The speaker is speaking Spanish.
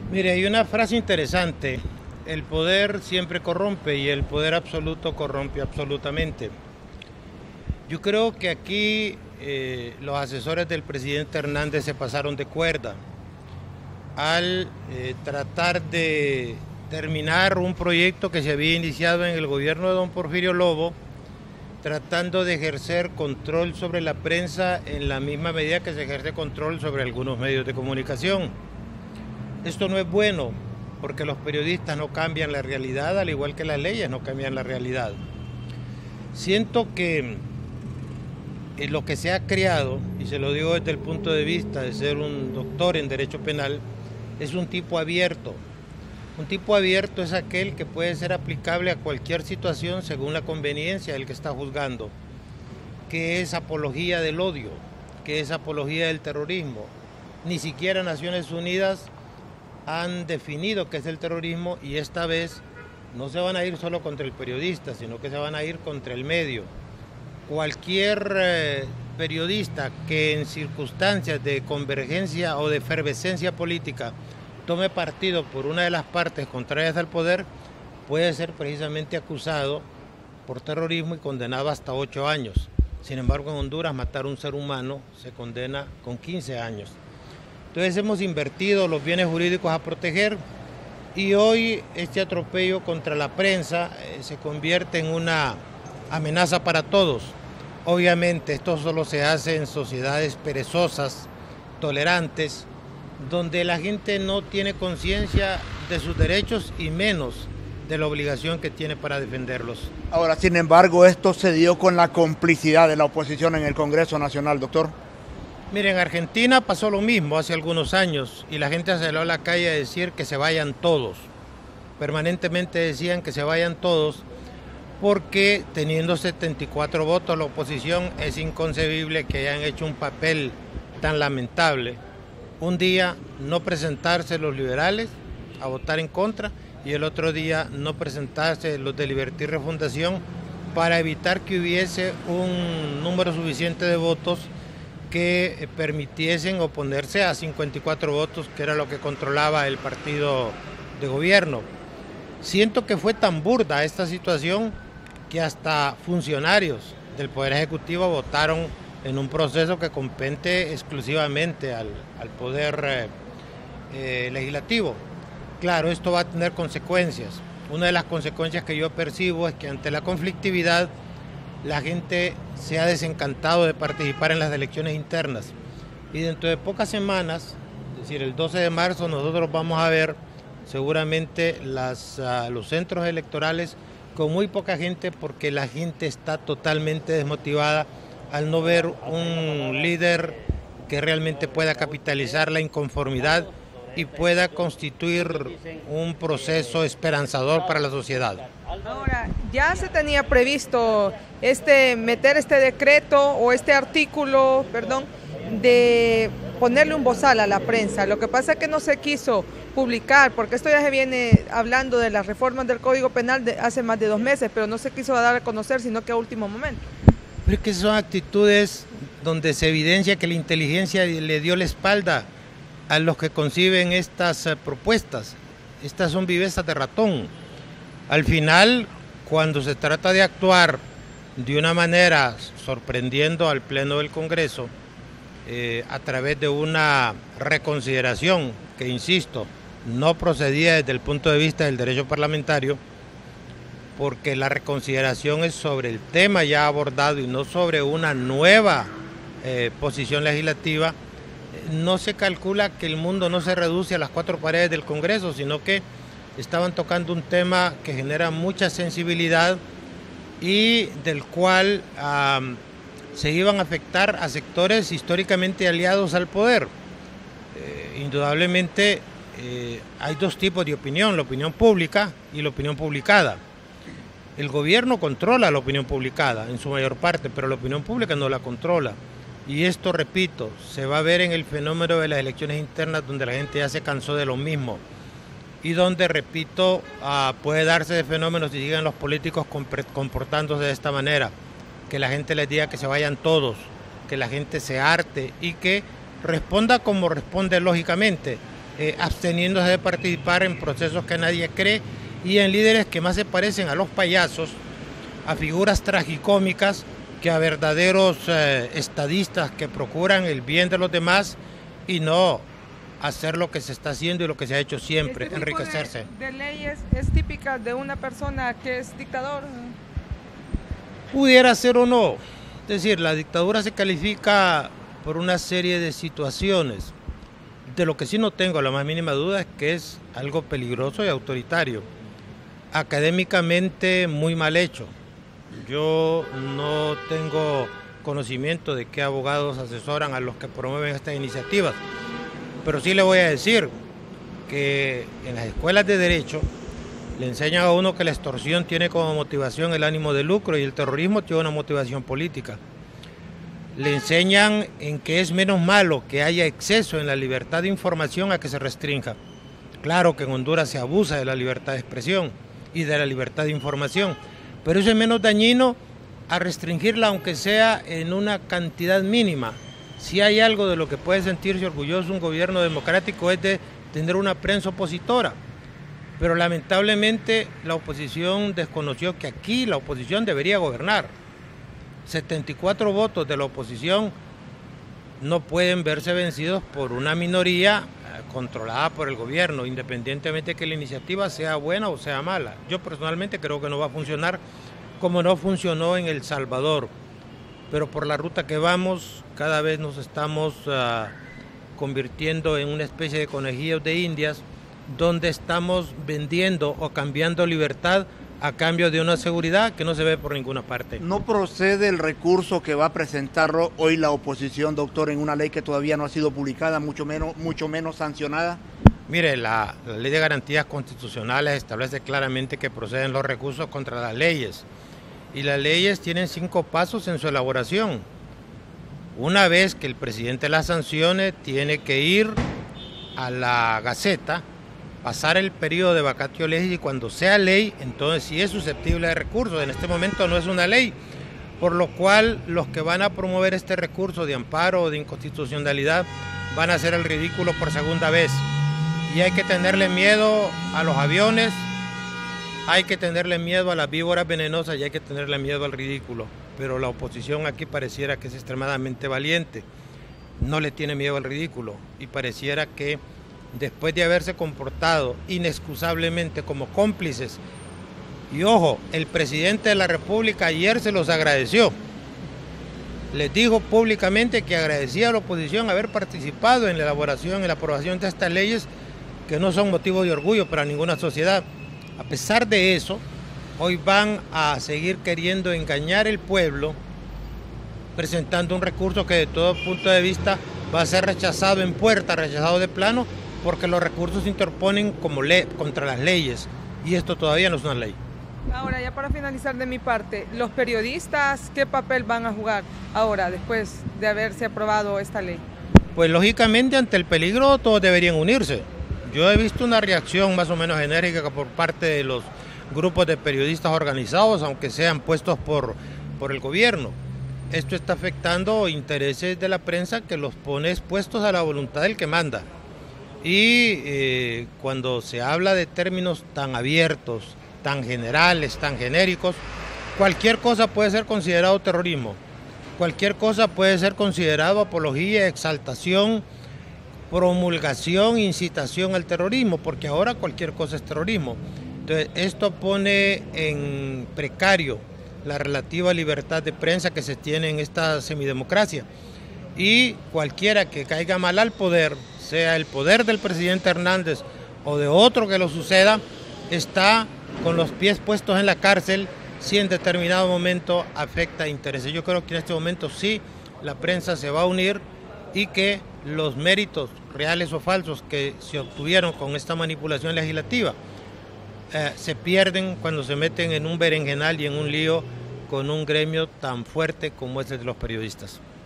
Mire, hay una frase interesante: el poder siempre corrompe y el poder absoluto corrompe absolutamente. Yo creo que aquí los asesores del presidente Hernández se pasaron de cuerda al tratar de terminar un proyecto que se había iniciado en el gobierno de don Porfirio Lobo, tratando de ejercer control sobre la prensa en la misma medida que se ejerce control sobre algunos medios de comunicación. Esto no es bueno, porque los periodistas no cambian la realidad, al igual que las leyes no cambian la realidad. Siento que lo que se ha creado, y se lo digo desde el punto de vista de ser un doctor en derecho penal, es un tipo abierto. Un tipo abierto es aquel que puede ser aplicable a cualquier situación según la conveniencia del que está juzgando, que es apología del odio, que es apología del terrorismo. Ni siquiera Naciones Unidas han definido qué es el terrorismo, y esta vez no se van a ir solo contra el periodista, sino que se van a ir contra el medio. Cualquier periodista que en circunstancias de convergencia o de efervescencia política tome partido por una de las partes contrarias al poder puede ser precisamente acusado por terrorismo y condenado hasta 8 años. Sin embargo, en Honduras matar a un ser humano se condena con 15 años. Entonces hemos invertido los bienes jurídicos a proteger, y hoy este atropello contra la prensa se convierte en una amenaza para todos. Obviamente esto solo se hace en sociedades perezosas, tolerantes, donde la gente no tiene conciencia de sus derechos y menos de la obligación que tiene para defenderlos. Ahora, sin embargo, esto se dio con la complicidad de la oposición en el Congreso Nacional, doctor. Miren, en Argentina pasó lo mismo hace algunos años y la gente salió a la calle a decir que se vayan todos. Permanentemente decían que se vayan todos, porque teniendo 74 votos la oposición es inconcebible que hayan hecho un papel tan lamentable. Un día no presentarse los liberales a votar en contra y el otro día no presentarse los de Libertad y Refundación para evitar que hubiese un número suficiente de votos que permitiesen oponerse a 54 votos, que era lo que controlaba el partido de gobierno. Siento que fue tan burda esta situación que hasta funcionarios del Poder Ejecutivo votaron en un proceso que compete exclusivamente al Poder Legislativo. Claro, esto va a tener consecuencias. Una de las consecuencias que yo percibo es que ante la conflictividad la gente se ha desencantado de participar en las elecciones internas, y dentro de pocas semanas, es decir, el 12 de marzo, nosotros vamos a ver seguramente los centros electorales con muy poca gente, porque la gente está totalmente desmotivada al no ver un líder que realmente pueda capitalizar la inconformidad y pueda constituir un proceso esperanzador para la sociedad. Ahora, ya se tenía previsto meter este decreto o este artículo, perdón, de ponerle un bozal a la prensa. Lo que pasa es que no se quiso publicar, porque esto ya se viene hablando de las reformas del Código Penal de hace más de 2 meses, pero no se quiso dar a conocer, sino que a último momento. Pero es que son actitudes donde se evidencia que la inteligencia le dio la espalda a los que conciben estas propuestas. Estas son vivezas de ratón. Al final, cuando se trata de actuar de una manera sorprendiendo al Pleno del Congreso, a través de una reconsideración que, insisto, no procedía desde el punto de vista del derecho parlamentario, porque la reconsideración es sobre el tema ya abordado y no sobre una nueva posición legislativa, no se calcula que el mundo no se reduce a las 4 paredes del Congreso, sino que estaban tocando un tema que genera mucha sensibilidad y del cual se iban a afectar a sectores históricamente aliados al poder. Indudablemente hay 2 tipos de opinión: la opinión pública y la opinión publicada. El gobierno controla la opinión publicada en su mayor parte, pero la opinión pública no la controla. Y esto, repito, se va a ver en el fenómeno de las elecciones internas, donde la gente ya se cansó de lo mismo y donde, repito, puede darse de fenómenos si siguen los políticos comportándose de esta manera, que la gente les diga que se vayan todos, que la gente se harte y que responda como responde lógicamente, absteniéndose de participar en procesos que nadie cree y en líderes que más se parecen a los payasos, a figuras tragicómicas que a verdaderos estadistas que procuran el bien de los demás y no hacer lo que se está haciendo y lo que se ha hecho siempre, enriquecerse. De leyes es típica de una persona que es dictador. Pudiera ser o no. Es decir, la dictadura se califica por una serie de situaciones. De lo que sí no tengo la más mínima duda es que es algo peligroso y autoritario. Académicamente muy mal hecho. Yo no tengo conocimiento de qué abogados asesoran a los que promueven estas iniciativas, pero sí le voy a decir que en las escuelas de derecho le enseñan a uno que la extorsión tiene como motivación el ánimo de lucro y el terrorismo tiene una motivación política. Le enseñan en que es menos malo que haya exceso en la libertad de información a que se restrinja. Claro que en Honduras se abusa de la libertad de expresión y de la libertad de información, pero eso es menos dañino a restringirla aunque sea en una cantidad mínima. Si hay algo de lo que puede sentirse orgulloso un gobierno democrático es de tener una prensa opositora, pero lamentablemente la oposición desconoció que aquí la oposición debería gobernar. 74 votos de la oposición no pueden verse vencidos por una minoría controlada por el gobierno, independientemente de que la iniciativa sea buena o sea mala. Yo personalmente creo que no va a funcionar como no funcionó en El Salvador, pero por la ruta que vamos cada vez nos estamos convirtiendo en una especie de conejillos de indias, donde estamos vendiendo o cambiando libertad a cambio de una seguridad que no se ve por ninguna parte. ¿No procede el recurso que va a presentar hoy la oposición, doctor, en una ley que todavía no ha sido publicada, mucho menos sancionada? Mire, la Ley de Garantías Constitucionales establece claramente que proceden los recursos contra las leyes. Y las leyes tienen 5 pasos en su elaboración. Una vez que el presidente las sancione, tiene que ir a la Gaceta, pasar el periodo de vacatio legis y cuando sea ley, entonces sí es susceptible de recursos. En este momento no es una ley, por lo cual los que van a promover este recurso de amparo o de inconstitucionalidad van a hacer el ridículo por segunda vez. Y hay que tenerle miedo a los aviones, hay que tenerle miedo a las víboras venenosas y hay que tenerle miedo al ridículo. Pero la oposición aquí pareciera que es extremadamente valiente, no le tiene miedo al ridículo y pareciera que después de haberse comportado inexcusablemente como cómplices, y ojo, el presidente de la República ayer se los agradeció, les dijo públicamente que agradecía a la oposición haber participado en la elaboración y la aprobación de estas leyes que no son motivo de orgullo para ninguna sociedad. A pesar de eso, hoy van a seguir queriendo engañar al pueblo, presentando un recurso que de todo punto de vista va a ser rechazado en puerta, rechazado de plano, porque los recursos se interponen como contra las leyes, y esto todavía no es una ley. Ahora, ya para finalizar de mi parte, ¿los periodistas qué papel van a jugar ahora, después de haberse aprobado esta ley? Pues lógicamente ante el peligro todos deberían unirse. Yo he visto una reacción más o menos enérgica por parte de los grupos de periodistas organizados, aunque sean puestos por el gobierno. Esto está afectando intereses de la prensa que los pone expuestos a la voluntad del que manda. Y cuando se habla de términos tan abiertos, tan generales, tan genéricos, cualquier cosa puede ser considerado terrorismo, cualquier cosa puede ser considerado apología, exaltación, promulgación, incitación al terrorismo, porque ahora cualquier cosa es terrorismo. Entonces, esto pone en precario la relativa libertad de prensa que se tiene en esta semidemocracia. Y cualquiera que caiga mal al poder, sea el poder del presidente Hernández o de otro que lo suceda, está con los pies puestos en la cárcel si en determinado momento afecta intereses. Yo creo que en este momento sí la prensa se va a unir y que los méritos reales o falsos que se obtuvieron con esta manipulación legislativa se pierden cuando se meten en un berenjenal y en un lío con un gremio tan fuerte como es el de los periodistas.